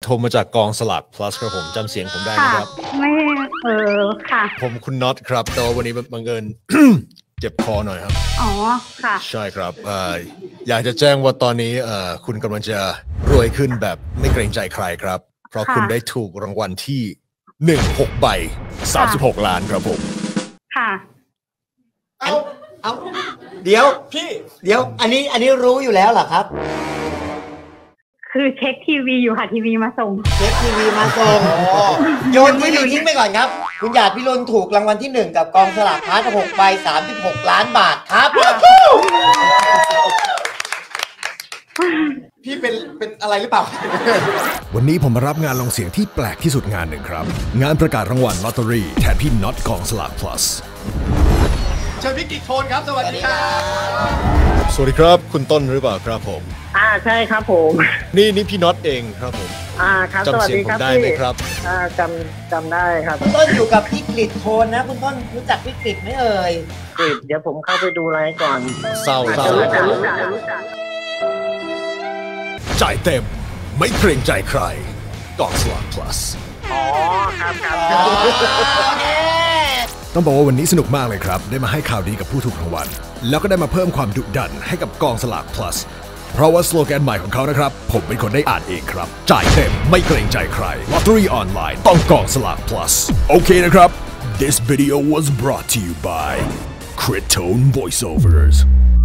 ทรมาจากกองสลาก plus ครับผมจำเสียงผมได้ไหมครับไม่ค่ะผมคุณน็อตครับแต่วันนี้บังเอิญ เจ็บคอหน่อยครับอ๋อค่ะใช่ครับอยากจะแจ้งว่าตอนนี้คุณกำลังจะรวยขึ้นแบบไม่เกรงใจใครครับเพราะคุณได้ถูกรางวัลที่16 ใบ36 ล้านครับผมค่ะเอาเดี๋ยวพี่เดี๋ยวอันนี้รู้อยู่แล้วเหรอครับคือเช็คทีวีอยู่ค่ะทีวีมาส่งเช็คทีวีมาส่งโยนไม่ดูทิ้งไปก่อนครับคุณหยาดพิรุณถูกรางวัลที่1กับกองสลากพลัส6 ใบ36 ล้านบาทครับพี่เป็นอะไรหรือเปล่าวันนี้ผมมารับงานลงเสียงที่แปลกที่สุดงานหนึ่งครับงานประกาศรางวัลลอตเตอรี่แทนพี่น็อตกองสลาก plus เชิญพี่กิ๊กโทนครับสวัสดีครับสวัสดีครับคุณต้นหรือเปล่าครับผมใช่ครับผมนี่พี่น็อตเองครับผมครับจำเสียงผมได้ไหมครับจำได้ครับคุณต้นอยู่กับพี่กฤษโทนนะคุณต้นรู้จักพี่กฤษไหมเอ่ยกฤษเดี๋ยวผมเข้าไปดูไลฟ์ก่อนเศร้าจ่ายเต็มไม่เกรงใจใครกองสลาก plus ครับต้องบอกว่าวันนี้สนุกมากเลยครับได้มาให้ข่าวดีกับผู้ถูกรางวัลแล้วก็ได้มาเพิ่มความดุดันให้กับกองสลาก plus เพราะว่าสโลแกนใหม่ของเขานะครับผมเป็นคนได้อ่านเองครับจ่ายเต็มไม่เกรงใจใครลอตเตอรี่ออนไลน์ต้องกองสลาก plus โอเคนะครับ This video was brought to you by Crit Tone Voiceovers